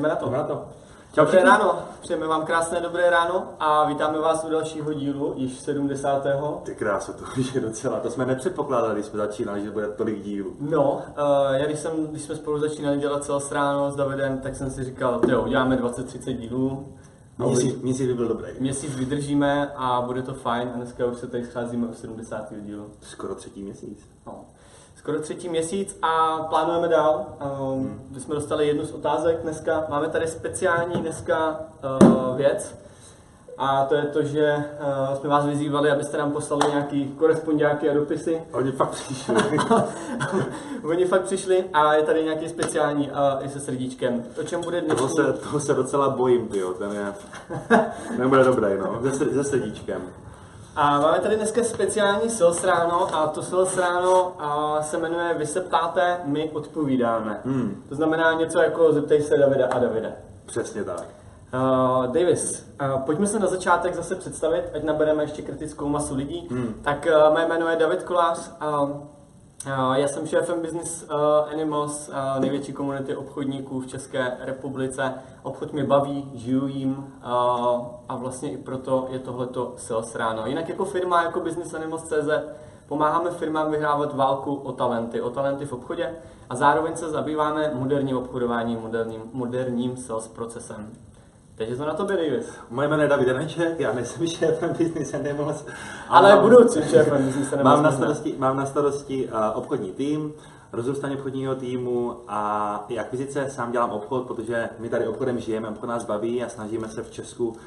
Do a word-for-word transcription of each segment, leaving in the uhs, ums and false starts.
Jdeme na to. Jdeme na to. Čau, dobré ráno, přejeme vám krásné dobré ráno a vítáme vás u dalšího dílu, již sedmdesátého Ty krásu, to už je docela, to jsme nepředpokládali, když jsme začínali, že bude tolik dílů. No, uh, já když, jsem, když jsme spolu začínali dělat Sales ráno s Davidem, tak jsem si říkal, jo, uděláme dvacet třicet dílů. Měsíc, měsíc by byl dobrý. Měsíc vydržíme a bude to fajn a dneska už se tady scházíme u sedmdesátého dílu. Skoro třetí měsíc. No. Skoro třetí měsíc a plánujeme dál. Um, hmm. jsme dostali jednu z otázek dneska. Máme tady speciální dneska uh, věc. A to je to, že uh, jsme vás vyzývali, abyste nám poslali nějaký korespondiáky a dopisy. Oni fakt přišli. Oni fakt přišli a je tady nějaký speciální uh, i se srdíčkem. O čem bude dnešní... Toho se, toho se docela bojím, tyjo. Ten je... Nebude dobrý, no. Se, se srdíčkem. A máme tady dneska speciální Sales ráno a to Sales ráno a, se jmenuje Vy se ptáte, my odpovídáme. Hmm. To znamená něco jako zeptej se Davida a Davida. Přesně tak. Uh, Davis, uh, pojďme se na začátek zase představit, ať nabereme ještě kritickou masu lidí. Hmm. Tak uh, mé jméno je David Kolář. Uh, Uh, já jsem šéfem Business uh, Animals, uh, největší komunity obchodníků v České republice. Obchod mě baví, žiju jim uh, a vlastně i proto je tohleto Sales ráno. Jinak jako firma, jako Business Animals tečka cé zet pomáháme firmám vyhrávat válku o talenty, o talenty v obchodě a zároveň se zabýváme moderním obchodováním, moderním, moderním sales procesem. Takže to na tobě, Davis. Moje jméno je David Janeček, já nejsem šéfem Business Animals. Ale mám, budoucí šéfem Business Animals. Mám na starosti, mám na starosti uh, obchodní tým, rozrůstání obchodního týmu a i akvizice. Sám dělám obchod, protože my tady obchodem žijeme, obchod nás baví a snažíme se v Česku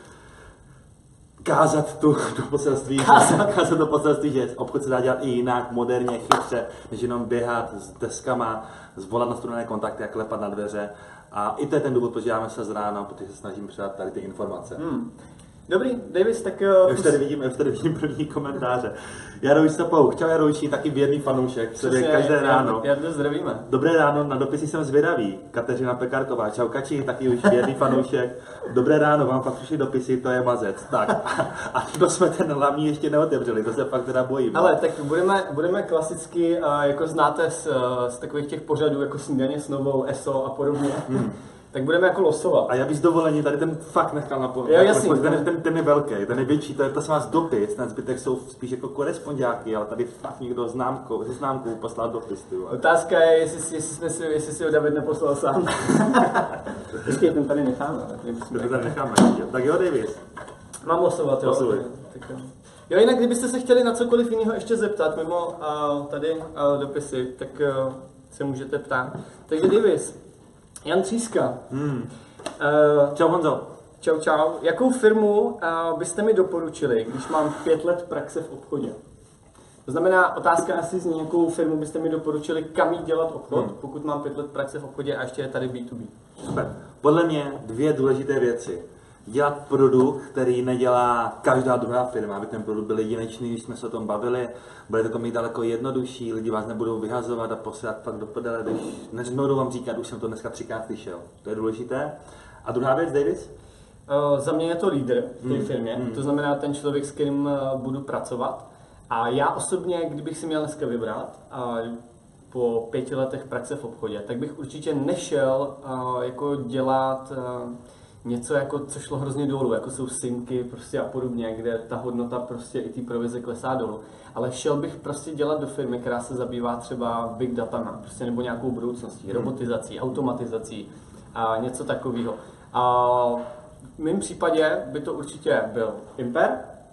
kázat tu do poselství, kázat. kázat do poselství, že obchod se dá dělat i jinak, moderně, chytře, než jenom běhat s deskama, zvolat na studené kontakty a klepat na dveře. A i to je ten důvod, proč děláme se z rána, protože se snažím předat tady ty informace. Hmm. Dobrý, Davis, tak... Uh, už, tady vidím, už tady vidím první komentáře. Jarouš Sapouch, čau Jarouši, taky věrný fanoušek, který každé ráno. Já to zdravíme. Dobré ráno, na dopisy jsem zvědavý. Kateřina Pekarková, čau Kači, taky už věrný fanoušek. Dobré ráno, vám fakt přišli dopisy, to je mazec. Tak, a to jsme ten hlavní ještě neotevřeli, to se fakt teda bojím. Ale tak budeme, budeme klasicky, jako znáte z, z takových těch pořadů, jako Snídaně s novou, E S O a podobně. Hmm. Tak budeme jako losovat. A já bych s dovolením tady ten fakt nechal na pol. Jo, jasný. Ten, ten, ten je velký, ten je větší, to je to vás dopis, ten zbytek jsou spíš jako korespondiáky, ale tady fakt někdo známkou, se známkou poslal dopis. Ty. Otázka je, jestli, jestli, jsme si, jestli si ho David neposlal sám. Počkej, ten tady necháme. Ten tady necháme. Tak jo, Davis. Mám losovat, jo. Losuj. Tak, jo, jinak kdybyste se chtěli na cokoliv jiného ještě zeptat, mimo uh, tady uh, dopisy, tak uh, se můžete ptát. Takže Davis, Jan Tříska. Hmm. Uh, čau Honzo. Čau, čau. Jakou firmu uh, byste mi doporučili, když mám pět let praxe v obchodě? To znamená, otázka asi zní, jakou firmu byste mi doporučili, kam jít dělat obchod, hmm. pokud mám pět let praxe v obchodě a ještě je tady bé dvě bé. Super. Podle mě dvě důležité věci. Dělat produkt, který nedělá každá druhá firma, aby ten produkt byl jedinečný, když jsme se o tom bavili. Budete to mít daleko jednodušší, lidi vás nebudou vyhazovat a posílat fakt do prdele, když neznovu vám říkat, už jsem to dneska třikrát slyšel. To je důležité. A druhá věc, Davis? Uh, za mě je to lídr v té hmm. firmě, hmm. to znamená ten člověk, s kterým uh, budu pracovat. A já osobně, kdybych si měl dneska vybrat, uh, po pěti letech praxe v obchodě, tak bych určitě nešel uh, jako dělat uh, něco, jako, co šlo hrozně dolů, jako jsou simky prostě a podobně, kde ta hodnota prostě i té provize klesá dolů. Ale šel bych prostě dělat do firmy, která se zabývá třeba big datama, prostě nebo nějakou budoucností, robotizací, automatizací a něco takového. A v mém případě by to určitě byl Imper,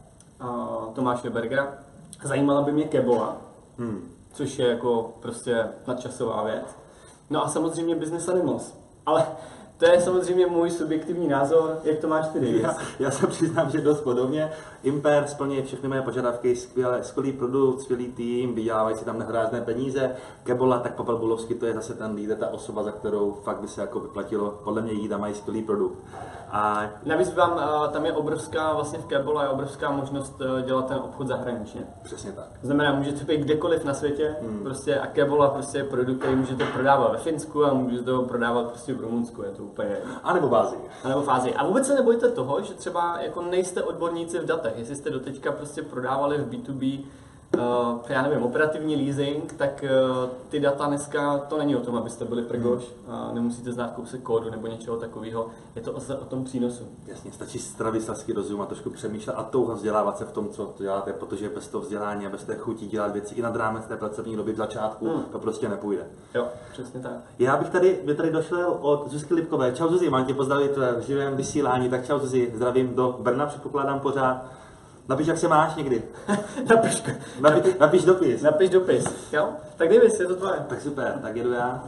Tomáše Bergera. Zajímala by mě Kebola, hmm. což je jako prostě nadčasová věc. No a samozřejmě Business Animals. Ale to je samozřejmě můj subjektivní názor, jak to máš ty, Davis? Já, já se přiznám, že dost podobně. Imper splňuje všechny moje požadavky, skvělý, skvělý produkt, skvělý tým, vydělávají si tam nehorázné peníze. Kebola, tak Pavel Bulovský, to je zase ten lídr, ta osoba, za kterou fakt by se jako vyplatilo podle mě jít a mají skvělý produkt. A navíc vám, tam je obrovská, vlastně v Kebola je obrovská možnost dělat ten obchod zahraničně. Přesně tak. To znamená, můžete být kdekoliv na světě, hmm. prostě a Kebola prostě je produkt, který můžete prodávat ve Finsku a můžete ho prodávat prostě v Rumunsku, je to úplně. A nebo v Ázii. A nebo v Ázii. A vůbec se nebojte toho, že třeba jako nejste odborníci v datech, jestli jste doteďka prostě prodávali v bé dvě bé Uh, já nevím, operativní leasing, tak uh, ty data dneska, to není o tom, abyste byli prgoš, uh, nemusíte znát kousek kódu nebo něčeho takového, je to o, o tom přínosu. Jasně, stačí stravit selský rozum a trošku přemýšlet a touha vzdělávat se v tom, co děláte, protože bez toho vzdělání a bez té chuti dělat věci i nad rámec té pracovní doby v začátku, hmm. to prostě nepůjde. Jo, přesně tak. Já bych tady, by tady došel od Zuzky Lipkové. Čau Zuzi, mám tě pozdravit v živém vysílání, tak čau Zuzi, zdravím do Brna, předpokládám pořád. Napiš, jak se máš někdy. napiš, napiš, napiš dopis. Napiš dopis, jo? Tak Davis, je to tvoje. Tak super, tak jedu já.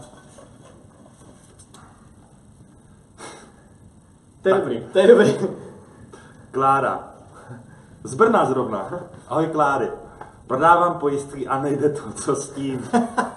To je dobrý, to je dobrý. Klára. Z Brna zrovna. Ahoj Kláry. Prodávám pojistky a nejde to, co s tím.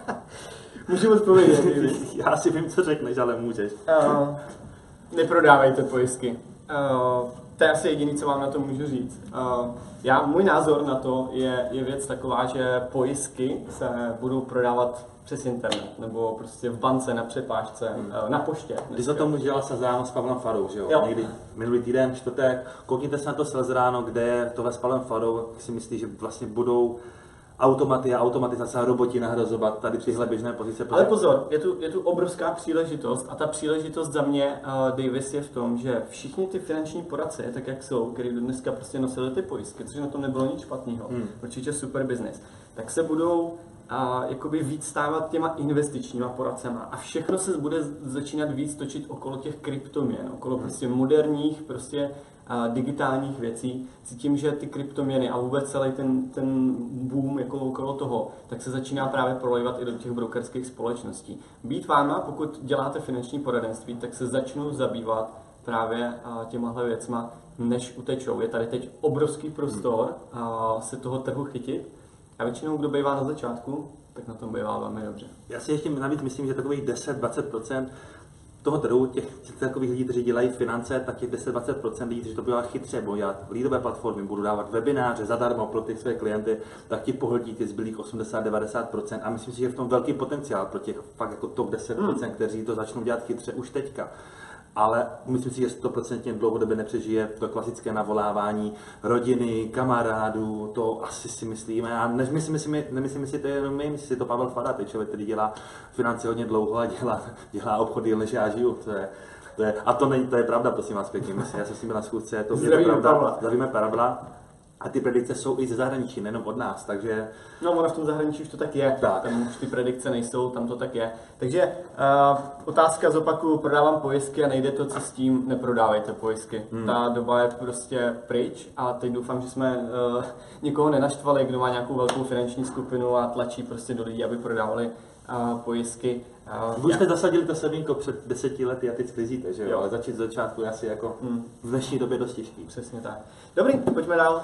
Můžu odpovědět, Davis? Já si vím, co řekneš, ale můžeš. Uh, neprodávejte pojistky. Uh, To je asi jediné, co vám na to můžu říct. Uh, já, můj názor na to je, je věc taková, že pojistky se budou prodávat přes internet, nebo prostě v bance, na přepážce, hmm. uh, na poště. Ty jsi o tom už dělal Sazráno s Pavlem Farou, že jo? jo? Někdy minulý týden, čtvrtek. Koukněte se na to Sazráno, kde je tohle s Pavlem Farou, si myslí, že vlastně budou automaty a automatizace a roboti nahrazovat tady tyhle běžné pozice. Ale pozor, je tu, je tu obrovská příležitost a ta příležitost za mě, uh, Davis, je v tom, že všichni ty finanční poradci, tak jak jsou, který dneska prostě nosili ty pojistky, což na tom nebylo nic špatného, hmm. určitě super business, tak se budou a jakoby víc stávat těma investičníma poradcema a všechno se bude začínat víc točit okolo těch kryptoměn, okolo prostě moderních, prostě a digitálních věcí. Cítím, že ty kryptoměny a vůbec celý ten, ten boom jako okolo toho, tak se začíná právě prolejvat i do těch brokerských společností. Být váma, pokud děláte finanční poradenství, tak se začnou zabývat právě těmahle věcma, než utečou. Je tady teď obrovský prostor a se toho trhu chytit a většinou, kdo bývá na začátku, tak na tom bývá velmi dobře. Já si ještě navíc myslím, že takových deset až dvacet procent toho trhu, těch takových lidí, kteří dělají finance, tak těch deset až dvacet procent lidí, kteří to budou chytře, budou dělat leadové platformy, budou dávat webináře zadarmo pro ty své klienty, tak ti pohltí ty zbylých osmdesát až devadesát procent a myslím si, že je v tom velký potenciál pro těch fakt jako top deset procent, hmm. kteří to začnou dělat chytře už teďka. Ale myslím si, že sto procent dlouhodobě nepřežije to klasické navolávání rodiny, kamarádů, to asi si myslíme. A nemyslím si, nemyslím si to jenom my, myslím si to Pavel Fara, to je člověk, který dělá finance hodně dlouho a dělá, dělá obchody, než já žiju. To je, to je, a to, není, to je pravda, prosím vás pěkně. Myslím, já jsem s ním byl na schůzce, to je pravda. Zdravíme Pavla. A ty predikce jsou i ze zahraničí, nejenom od nás, takže... No, ono v tom zahraničí už to tak je, tak. Tam už ty predikce nejsou, tam to tak je. Takže uh, otázka zopakuju, prodávám pojistky a nejde to, co s tím, neprodávejte pojistky. Hmm. Ta doba je prostě pryč a teď doufám, že jsme uh, nikoho nenaštvali, kdo má nějakou velkou finanční skupinu a tlačí prostě do lidí, aby prodávali uh, pojistky. Uh, Vy jste zasadili to semínko před deseti lety a teď sklizíte, že jo? Ale začít z začátku je asi jako hmm. v dnešní době dost těžký. Přesně tak. Dobrý, pojďme dál.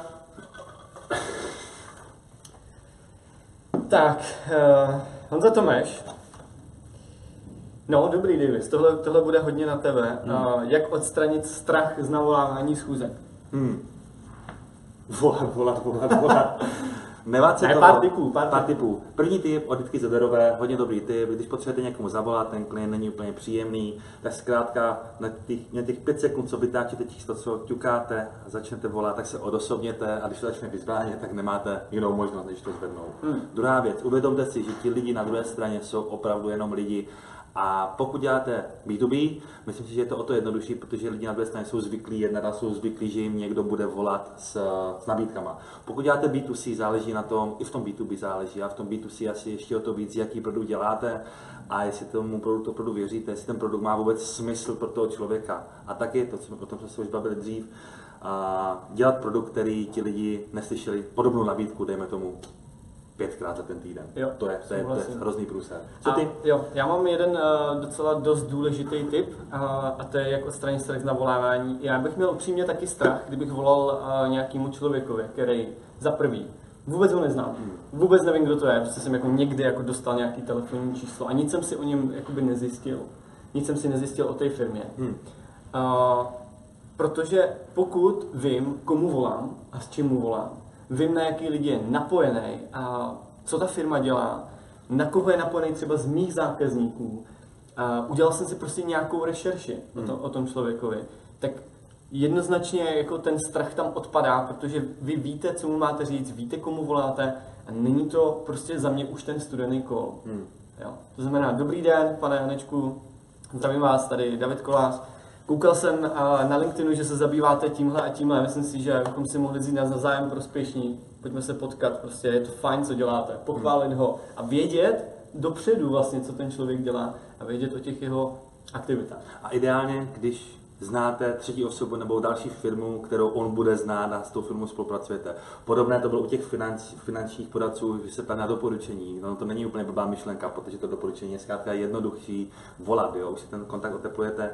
Tak, uh, Honza Tomeš. No, dobrý Davis, tohle, tohle bude hodně na tebe. Hmm. Uh, jak odstranit strach z navolávání schůzek? Hmm. Volat, volat, volat, volat. Nebát se ne, toho. Pár tipů, pár, pár tipů. První tip od Jitky Zoderové, hodně dobrý tip. Když potřebujete někomu zavolat, ten klient není úplně příjemný, tak zkrátka na těch, na těch pět sekund, co vytáčíte číslo, co ťukáte a začnete volat, tak se odosobněte a když to začne vyzvánět, tak nemáte jinou možnost, než to zvednout. Hmm. Druhá věc, uvědomte si, že ti lidi na druhé straně jsou opravdu jenom lidi. A pokud děláte bé dvě bé, myslím si, že je to o to jednodušší, protože lidi na druhé straně jsou zvyklí jednat a jsou zvyklí, že jim někdo bude volat s, s nabídkama. Pokud děláte bé dvě cé, záleží na tom, i v tom bé dvě bé záleží, a v tom bé dvě cé asi ještě o to víc, jaký produkt děláte a jestli tomu produktu opravdu věříte, jestli ten produkt má vůbec smysl pro toho člověka. A taky to, o tom jsme se už bavili dřív, a dělat produkt, který ti lidi neslyšeli, podobnou nabídku, dejme tomu, pětkrát za ten týden. Jo, to, je, to, je, to je hrozný průser. Co ty? A, jo, já mám jeden uh, docela dost důležitý tip uh, a to je, jak odstranit strach z navolávání. Já bych měl upřímně taky strach, kdybych volal uh, nějakému člověkovi, který za prvý vůbec ho neznám, hmm. vůbec nevím, kdo to je, prostě jsem jako někdy jako dostal nějaký telefonní číslo a nic jsem si o něm jakoby nezjistil. Nic jsem si nezjistil o té firmě. Hmm. Uh, protože pokud vím, komu volám a s čím mu volám, vím, na jaký lidi je napojený a co ta firma dělá, na koho je napojený třeba z mých zákazníků. A udělal jsem si prostě nějakou rešerši hmm. o, to, o tom člověkovi. Tak jednoznačně jako ten strach tam odpadá, protože vy víte, co mu máte říct, víte, komu voláte a není to prostě za mě už ten studený kol. Hmm. Jo. To znamená, dobrý den, pane Janečku, zdravím vás, tady David Kolář. Koukal jsem na LinkedInu, že se zabýváte tímhle a tímhle. Myslím si, že bychom si mohli vzít nás navzájem prospěšní. Pojďme se potkat, prostě je to fajn, co děláte. Pochválit ho a vědět dopředu vlastně, co ten člověk dělá a vědět o těch jeho aktivitách. A ideálně, když znáte třetí osobu nebo další firmu, kterou on bude znát a s tou firmou spolupracujete. Podobné to bylo u těch finanč, finančních poradců, že se ptá na doporučení. No to není úplně blbá myšlenka, protože to doporučení je zkrátka jednoduchý volat, jo? Už si ten kontakt oteplujete.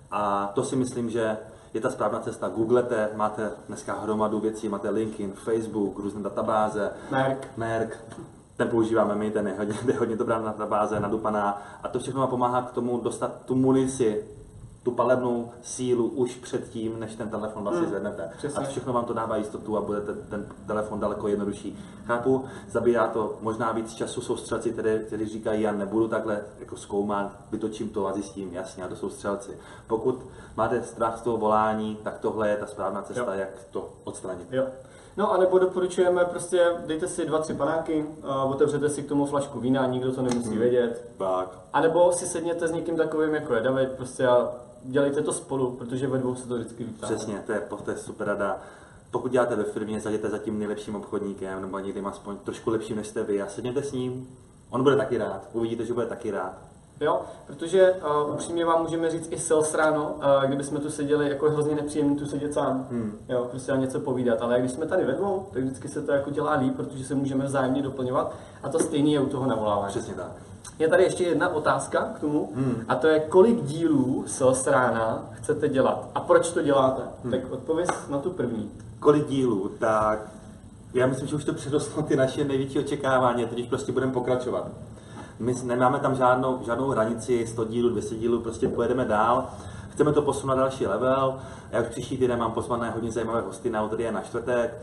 A to si myslím, že je ta správná cesta. Googlete, máte dneska hromadu věcí, máte LinkedIn, Facebook, různé databáze. Merk. Merk. Ten používáme my, ten je hodně, je hodně dobrá databáze, nadupaná. A to všechno vám pomáhá k tomu dostat tu munici, tu palebnou sílu už předtím, než ten telefon vlastně zvednete. Přesně. A všechno vám to dává jistotu a budete ten telefon daleko jednodušší. Chápu, zabírá to možná víc času, jsou střelci, kteří, kteří říkají, já nebudu takhle jako zkoumat, vytočím to a zjistím, jasně, a to jsou střelci. Pokud máte strach z toho volání, tak tohle je ta správná cesta, jo. jak to odstranit. Jo. No a nebo doporučujeme prostě, dejte si dva, tři panáky, a otevřete si k tomu flašku vína, nikdo to nemusí hmm. vědět. Tak. A nebo si sedněte s někým takovým, jako je David, prostě a dělejte to spolu, protože ve dvou se to vždycky vytáhne. Přesně, to je, to je super rada. Pokud děláte ve firmě, zajděte za tím nejlepším obchodníkem, nebo někým aspoň trošku lepším než jste vy a sedněte s ním, on bude taky rád, uvidíte, že bude taky rád. Jo, protože uh, upřímně vám můžeme říct i sales ráno, uh, kdybychom tu seděli, jako je hrozně nepříjemný tu sedět sám, hmm. jo, prostě a něco povídat, ale když jsme tady ve dvou, tak vždycky se to jako dělá líp, protože se můžeme vzájemně doplňovat a to stejný je u toho navolávání. Přesně tak. Je tady ještě jedna otázka k tomu, hmm. a to je, kolik dílů sales rána chcete dělat a proč to děláte? Hmm. Tak odpověz na tu první. Kolik dílů? Tak já myslím, že už to přerostlo ty naše největší očekávání, teď prostě budeme pokračovat. My nemáme tam žádnou, žádnou hranici, sto dílů, dvě stě dílů, prostě pojedeme dál. Chceme to posunout na další level. Já už příští týden mám pozvané hodně zajímavé hosty na úterý a na čtvrtek.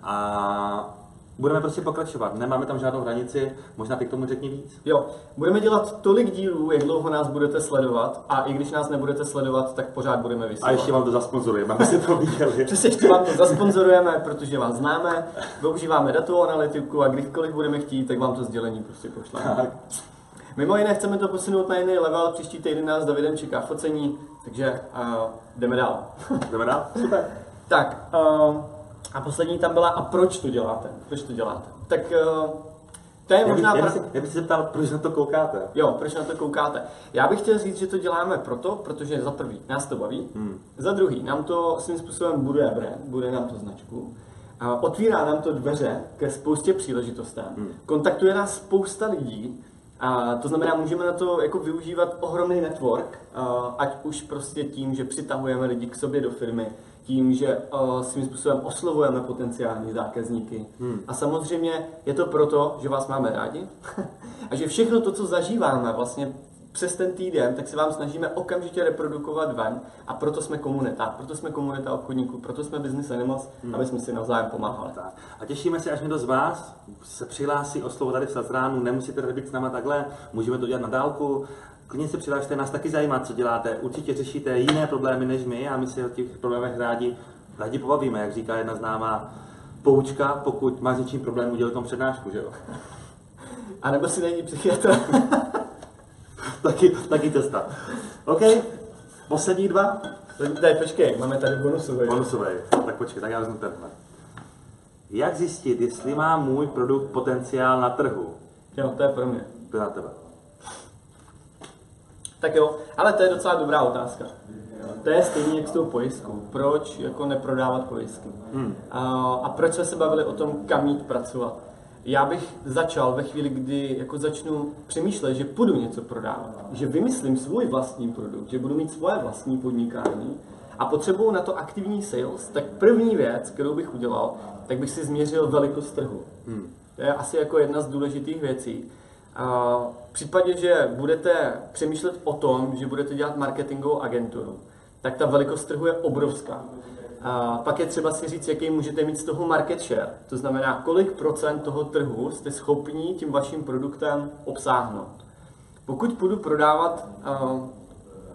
A budeme prostě pokračovat. Nemáme tam žádnou hranici, možná ty k tomu řekni víc. Jo, budeme dělat tolik dílů, jak dlouho nás budete sledovat a i když nás nebudete sledovat, tak pořád budeme vysílat. A ještě vám to zasponzorujeme, abyste to viděli. Přesně, ještě vám to zasponzorujeme, protože vás známe, využíváme datovou analytiku a kdykoliv budeme chtít, tak vám to sdělení prostě pošleme. Mimo jiné chceme to posunout na jiný level, příští týden nás s Davidem čeká focení, takže uh, jdeme dál. Jdeme dál? Super. Tak, uh, a poslední tam byla, a proč to děláte? Proč to děláte? Tak uh, to je možná... Já bych, já bych se zeptal, proč na to koukáte? Jo, proč na to koukáte? Já bych chtěl říct, že to děláme proto, protože za prvý nás to baví, hmm. za druhý nám to svým způsobem buduje brand, bude nám to značku, a otvírá nám to dveře ke spoustě příležitostem, hmm. kontaktuje nás spousta lidí, a to znamená, můžeme na to jako využívat ohromný network, ať už prostě tím, že přitahujeme lidi k sobě do firmy, tím, že uh, svým způsobem oslovujeme potenciální zákazníky. Hmm. A samozřejmě je to proto, že vás máme rádi a že všechno to, co zažíváme vlastně přes ten týden, tak se vám snažíme okamžitě reprodukovat ven a proto jsme komunita, proto jsme komunita obchodníků, proto jsme Business Animals, hmm. aby jsme si navzájem pomáhali. Tak. A těšíme se, až někdo z vás se přihlásí o slovo tady v Sazránu, nemusíte tady být s náma takhle, můžeme to dělat na dálku. Klidně se přihlašte, nás taky zajímá, co děláte. Určitě řešíte jiné problémy než my a my si o těch problémech rádi, rádi pobavíme, jak říká jedna známá poučka, pokud máš s něčím problém, udělej tom přednášku, že jo? A nebo si není psychiatr. taky, taky cesta. OK, poslední dva. Tady počkej, máme tady bonusový. Bonusový, tak počkej, tak já vezmu tenhle. Jak zjistit, jestli má můj produkt potenciál na trhu? Jo, to je pro mě. To je na tebe. Tak jo, ale to je docela dobrá otázka. To je stejně jak s tou pojistkou. Proč jako neprodávat pojistky? Hmm. A, a proč jsme se bavili o tom, kam jít pracovat? Já bych začal ve chvíli, kdy jako začnu přemýšlet, že půjdu něco prodávat, že vymyslím svůj vlastní produkt, že budu mít svoje vlastní podnikání a potřebuju na to aktivní sales, tak první věc, kterou bych udělal, tak bych si změřil velikost trhu. Hmm. To je asi jako jedna z důležitých věcí. A v případě, že budete přemýšlet o tom, že budete dělat marketingovou agenturu, tak ta velikost trhu je obrovská. A pak je třeba si říct, jaký můžete mít z toho market share. To znamená, kolik procent toho trhu jste schopni tím vaším produktem obsáhnout. Pokud půjdu prodávat uh,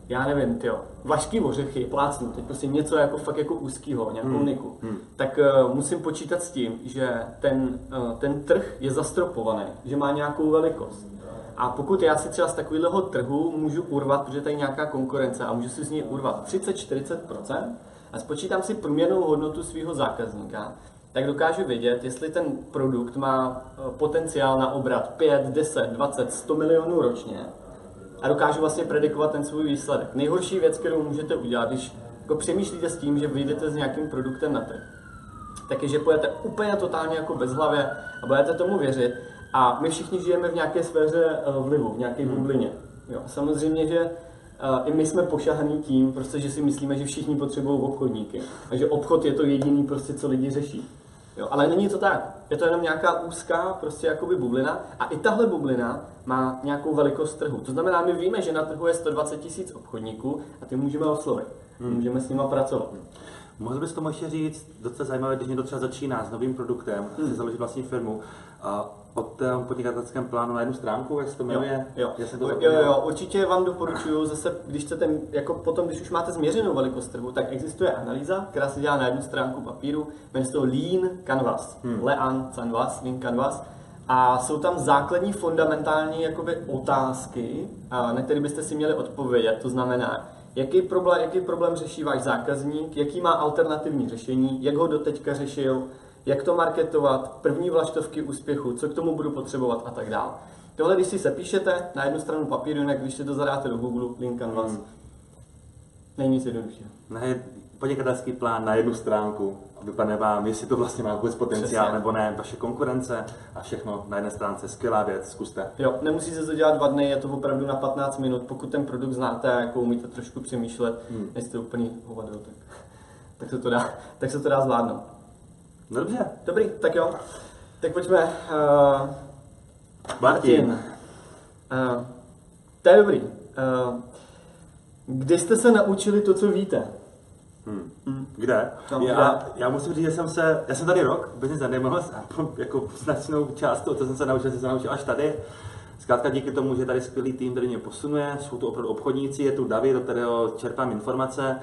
já nevím, tyjo, vašký ořechy, plácnu, teď prostě něco jako fakt jako úzkýho, nějakou hmm. niku, hmm. tak uh, musím počítat s tím, že ten, uh, ten trh je zastropovaný, že má nějakou velikost. A pokud já si třeba z takového trhu můžu urvat, protože tady je nějaká konkurence a můžu si z něj urvat třicet až čtyřicet procent a spočítám si průměrnou hodnotu svého zákazníka, tak dokážu vědět, jestli ten produkt má potenciál na obrat pět, deset, dvacet, sto milionů ročně a dokážu vlastně predikovat ten svůj výsledek. Nejhorší věc, kterou můžete udělat, když jako přemýšlíte s tím, že vyjdete s nějakým produktem na trh, tak je, že pojete úplně totálně jako bezhlavě a budete tomu věřit. A my všichni žijeme v nějaké sféře vlivu, v nějaké bublině. Jo. Samozřejmě, že uh, i my jsme pošahaný tím, prostě, že si myslíme, že všichni potřebují obchodníky. A že obchod je to jediný, prostě, co lidi řeší. Jo. Ale není to tak. Je to jenom nějaká úzká prostě, jakoby bublina. A i tahle bublina má nějakou velikost trhu. To znamená, my víme, že na trhu je sto dvacet tisíc obchodníků a ty můžeme oslovit. Hmm. Můžeme s nima pracovat. Mohl bys tomu ještě říct, docela zajímavé, když někdo třeba začíná s novým produktem, hmm. chce založit vlastní firmu, a o tom podnikatelském plánu na jednu stránku, jak se to jmenuje? Jo, jo. To jo, jo, určitě vám doporučuju, zase, když chcete, jako potom, když už máte změřenou velikost trhu, tak existuje analýza, která se dělá na jednu stránku papíru, jmenuje se to Lean Canvas, hmm. Lean Canvas, Lean Canvas, a jsou tam základní fundamentální jakoby otázky, na které byste si měli odpovědět, to znamená, Jaký problém, jaký problém řeší váš zákazník, jaký má alternativní řešení, jak ho doteďka řešil, jak to marketovat, první vlaštovky úspěchu, co k tomu budu potřebovat a tak dále. Tohle, když si sepíšete na jednu stranu papíru, jinak když si to zadáte do Google, Lean Canvas, hmm. není nic jednoduššího. Ne, podnikatelský plán na jednu stránku, vypadne vám, jestli to vlastně má vůbec potenciál Přesně. nebo ne, vaše konkurence a všechno na jedné stránce, skvělá věc, zkuste. Jo, nemusí se to dělat dva dny, je to opravdu na patnáct minut, pokud ten produkt znáte a jako umíte trošku přemýšlet, hmm. nejste úplný hovado, tak, tak, se to dá, tak se to dá zvládnout. Dobře. Dobrý, tak jo, tak pojďme. Uh, Martin. Uh, to je dobrý. Uh, kdy jste se naučili to, co víte? Hmm. Hmm. Kde? No, já, kde? já musím říct, že jsem se, já jsem tady rok, business nemohl, jako značnou část toho, co jsem se naučil, jsem se naučil až tady. Zkrátka díky tomu, že tady skvělý tým, který mě posunuje, jsou to opravdu obchodníci, je tu David, do kterého čerpám informace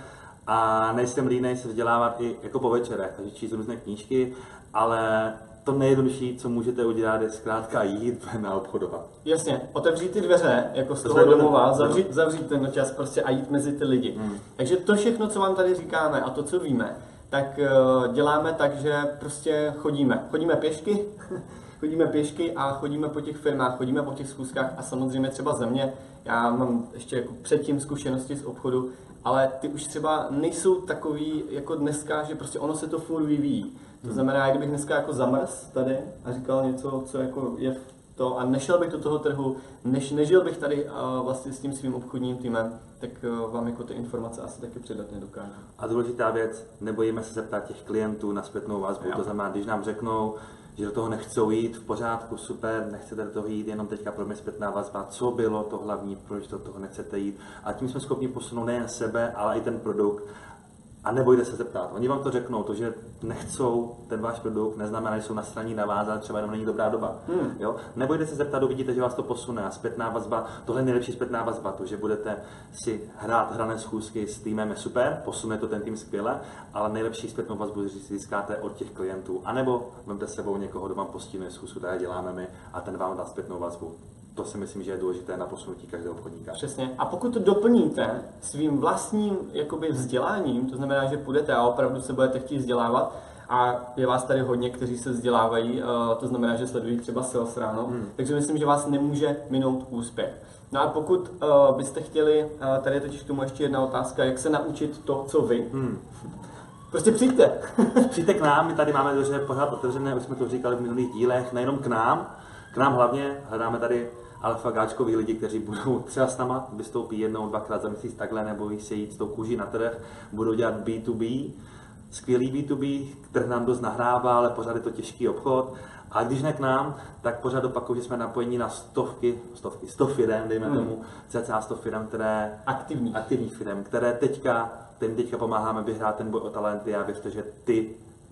a nejsem línej se vzdělávat i jako po večerech, takže číst různé knížky, ale to nejjednodušší, co můžete udělat, je zkrátka jít na obchodovat. Jasně, otevřít ty dveře, jako z toho domova, zavřít, zavřít ten čas prostě a jít mezi ty lidi. Hmm. Takže to všechno, co vám tady říkáme a to, co víme, tak uh, děláme tak, že prostě chodíme. Chodíme pěšky, chodíme pěšky a chodíme po těch firmách, chodíme po těch schůzkách a samozřejmě třeba ze mě. Já mám ještě jako předtím zkušenosti z obchodu, ale ty už třeba nejsou takový jako dneska, že prostě ono se to furt vyvíjí. To znamená, kdybych dneska jako zamrz tady a říkal něco, co jako je v to a nešel bych do toho trhu, než nežil bych tady a vlastně s tím svým obchodním týmem, tak vám jako ty informace asi taky předat nedokážu. A důležitá věc, nebojíme se zeptat těch klientů na zpětnou vazbu. To znamená, když nám řeknou, že do toho nechcou jít, v pořádku, super, nechcete do toho jít, jenom teďka pro mě zpětná vazba, co bylo to hlavní, proč do toho nechcete jít. A tím jsme schopni posunout nejen sebe, ale i ten produkt. A nebojte se zeptat. Oni vám to řeknou, to, že nechcou ten váš produkt, neznamená, že jsou na straně navázat, třeba jenom není dobrá doba. Hmm. Jo? Nebojte se zeptat, uvidíte, že vás to posune. A zpětná vazba, tohle je nejlepší zpětná vazba, to, že budete si hrát hrané schůzky s týmem je super, posune to ten tým skvěle, ale nejlepší zpětnou vazbu získáte od těch klientů. A nebo vemte s sebou někoho, kdo vám postínuje schůzku, které děláme my, a ten vám dá zpětnou vazbu. To si myslím, že je důležité na posunutí každého obchodníka. Přesně. A pokud to doplníte svým vlastním jakoby vzděláním, to znamená, že půjdete a opravdu se budete chtít vzdělávat, a je vás tady hodně, kteří se vzdělávají, to znamená, že sledují třeba Sales ráno, hmm. takže myslím, že vás nemůže minout úspěch. No a pokud uh, byste chtěli, uh, tady je totiž k tomu ještě jedna otázka, jak se naučit to, co vy. Hmm. Prostě přijďte. Přijďte k nám, my tady máme dveře pořád otevřené, už jsme to říkali v minulých dílech, nejenom k nám, k nám hlavně, hledáme tady alfa gáčkový lidi, kteří budou třeba s náma, vystoupí jednou, dvakrát za měsíc takhle, nebo se jít s tou kůží na trh, budou dělat bé dvě bé, skvělý bé dvě bé, který nám dost nahrává, ale pořád je to těžký obchod. A když ne k nám, tak pořád opakuju, že jsme napojeni na stovky, stovky, sto firem, dejme hmm. tomu, cca sto firem, které aktivní, aktivní firem, které teďka, kterým teďka pomáháme vyhrát ten boj o talenty a věřte, že ty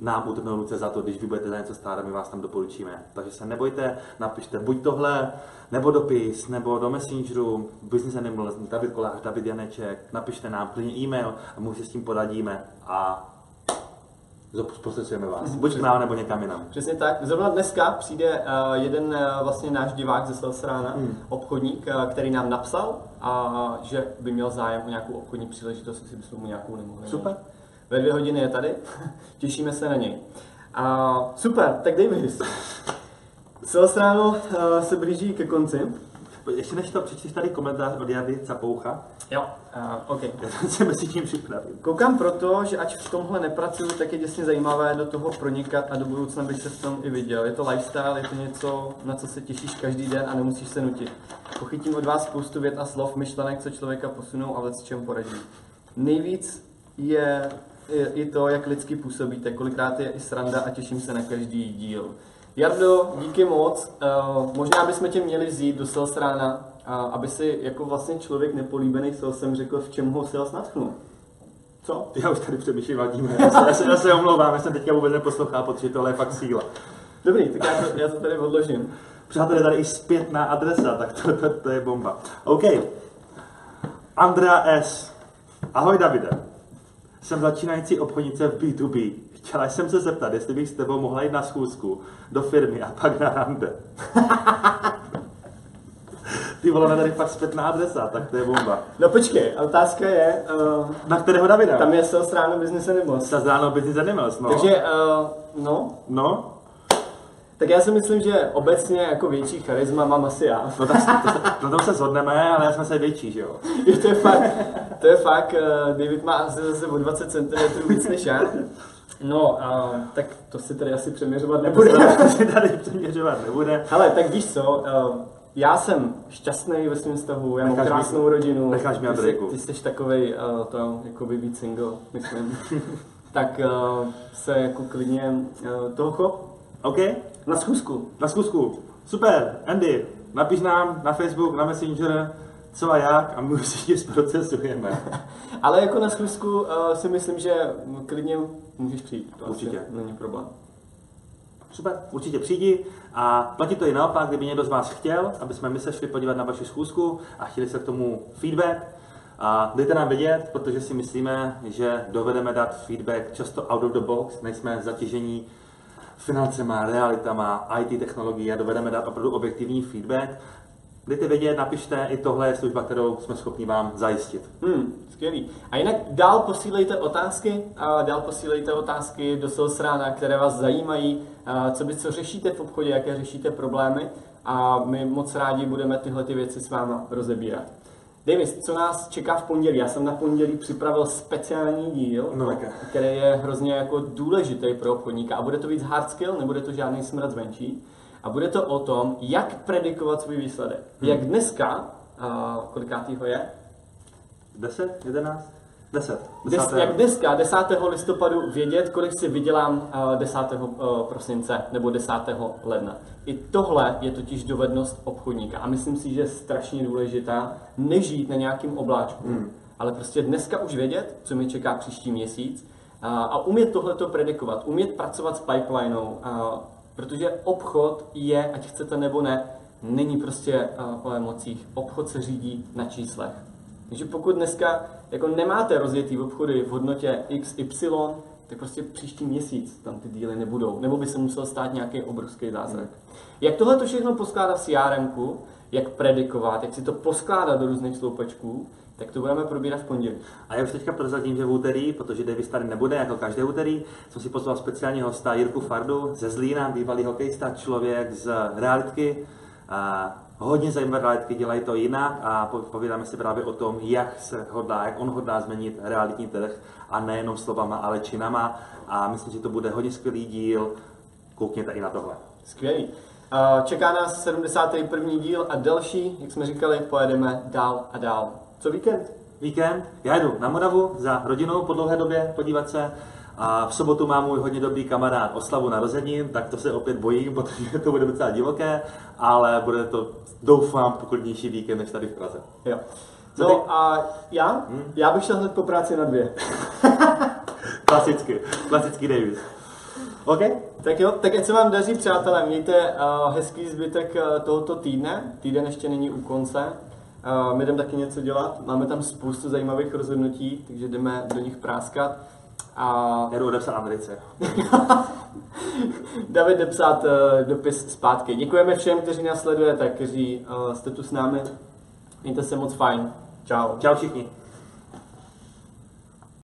nám utrhnou ruce za to, když vy budete za něco stát a my vás tam doporučíme. Takže se nebojte, napište buď tohle, nebo dopis, nebo do Messengeru, Business Animals, David Kolář, David Janeček, napište nám klidně e-mail a my si s tím poradíme a zprostředkujeme vás. Buď k nám, nebo někam jinam. Přesně tak. Zrovna dneska přijde uh, jeden uh, vlastně náš divák ze Sales rána, hmm. obchodník, uh, který nám napsal, a uh, že by měl zájem o nějakou obchodní příležitost, jestli bychom mu nějakou nemohli. Super. Ve dvě hodiny je tady, těšíme se na něj. Uh, super, tak Davis. Sales ráno uh, se blíží ke konci. Ještě než to přečteš tady komentář od Jardy Capoucha. Jo, uh, OK. Já se mezi tím připravím. Koukám proto, že ať v tomhle nepracuju, tak je děsně zajímavé do toho pronikat a do budoucna bych se v tom i viděl. Je to lifestyle, je to něco, na co se těšíš každý den a nemusíš se nutit. Pochytím od vás spoustu vět a slov, myšlenek, co člověka posunou a vec čem poradí. Nejvíc je, je i to, jak lidsky působíte, kolikrát je i sranda a těším se na každý díl. Jardo, díky moc. Uh, možná bychom tě měli vzít do Sales rána, uh, aby si jako vlastně člověk nepolíbený salesem řekl, v čem ho sales nadchnul. Co? Já už tady přemýšlím a díme. Já se, já, se, já se omlouvám, já jsem teďka vůbec neposlouchal, protože tohle je fakt síla. Dobrý, tak já to, já to tady odložím. Přátelé, tady i zpětná adresa, tak to, to, to je bomba. OK. Andrea S. Ahoj Davide. Jsem začínající obchodnice v bé dvě bé. Chtěla jsem se zeptat, jestli bych s tebou mohla jít na schůzku do firmy a pak na rande. Ty vole, tady fakt zpětná adresa, tak to je bomba. No počkej, otázka je... Uh, na kterého Davida? Tam je Sales ráno Business Animals. Sales ráno Business Animals, no. Takže, uh, no. No. Tak já si myslím, že obecně jako větší charisma mám asi já. No tak na tom se shodneme, ale já jsem se větší, že jo? Je, to je fakt, to je fakt, uh, David má asi zase o dvacet centimetrů víc než já. No, uh, tak to si tady asi přeměřovat nebude. To si tady přeměřovat nebude. Hele, tak víš co, uh, já jsem šťastný ve svém vztahu, já mám necháš krásnou mi, rodinu. Necháš mě Andrejku. Ty, ty jsi takovej, uh, to jako by být single, myslím. Tak uh, se jako klidně uh, toho chop. OK. Na schůzku. Na schůzku. Super, Andy, napiš nám na Facebook, na Messenger, co a jak a my už si tě zprocesujeme. Ale jako na schůzku uh, si myslím, že klidně můžeš přijít. To určitě. Není problém. Super, určitě přijdi a platí to i naopak, kdyby někdo z vás chtěl, aby jsme my se šli podívat na vaši schůzku a chtěli se k tomu feedback. A dejte nám vědět, protože si myslíme, že dovedeme dát feedback často out of the box, nejsme zatížení financema, realitama, í té technologií a dovedeme dát opravdu objektivní feedback. Dejte vědět, napište, i tohle je služba, kterou jsme schopni vám zajistit. Hmm, skvělý. A jinak dál posílejte otázky, a dál posílejte otázky do Sales rána, které vás zajímají, co by co řešíte v obchodě, jaké řešíte problémy a my moc rádi budeme tyhle ty věci s váma rozebírat. Davis, co nás čeká v pondělí? Já jsem na pondělí připravil speciální díl, no, který je hrozně jako důležitý pro obchodníka a bude to víc hard skill, nebude to žádný smrad zvenčí. A bude to o tom, jak predikovat svůj výsledek. Hmm. Jak dneska, uh, kolikátýho je? deset, jedenáct, deset. Des, jak dneska, desátého listopadu, vědět, kolik si vydělám uh, desátého prosince nebo desátého ledna. I tohle je totiž dovednost obchodníka a myslím si, že je strašně důležitá nežít na nějakým obláčku, hmm. ale prostě dneska už vědět, co mi čeká příští měsíc uh, a umět tohleto predikovat, umět pracovat s pipelinou, uh, protože obchod je, ať chcete nebo ne, není prostě uh, o emocích. Obchod se řídí na číslech. Takže pokud dneska jako nemáte rozjetý obchody v hodnotě X Y, tak prostě příští měsíc tam ty díly nebudou. Nebo by se musel stát nějaký obrovský zázrak. Jak tohle to všechno poskládat v C R M ku, jak predikovat, jak si to poskládat do různých sloupečků, tak to budeme probírat v pondělí. A já už teďka prozradím, že v úterý, protože Davis tady nebude, jako každé úterý, jsem si pozval speciálního hosta Jirku Fardu ze Zlína, bývalý hokejista, člověk z realitky. A hodně zajímavé realitky, dělají to jinak a povídáme si právě o tom, jak se hodlá, jak on hodlá změnit realitní trh a nejenom slovama, ale činama. A myslím, že to bude hodně skvělý díl. Koukněte i na tohle. Skvělý. Čeká nás sedmdesátý první díl a další, jak jsme říkali, pojedeme dál a dál. Co víkend? Víkend? Já jdu na Moravu za rodinou po dlouhé době podívat se. A v sobotu mám můj hodně dobrý kamarád oslavu narozenin, tak to se opět bojím, protože to bude docela divoké, ale bude to, doufám, poklidnější víkend než tady v Praze. Jo. No a já? Hmm? Já bych šel hned po práci na dvě. Klasicky, klasický Davis. OK? Tak jo, tak ať se vám daří, přátelé, mějte uh, hezký zbytek uh, tohoto týdne, týden ještě není u konce, uh, my jdeme taky něco dělat, máme tam spoustu zajímavých rozhodnutí, takže jdeme do nich práskat. A... Já jdu odepsat Americe. David jde psát uh, dopis zpátky. Děkujeme všem, kteří nás sledujete, kteří uh, jste tu s námi, mějte se moc fajn, čau. Čau všichni.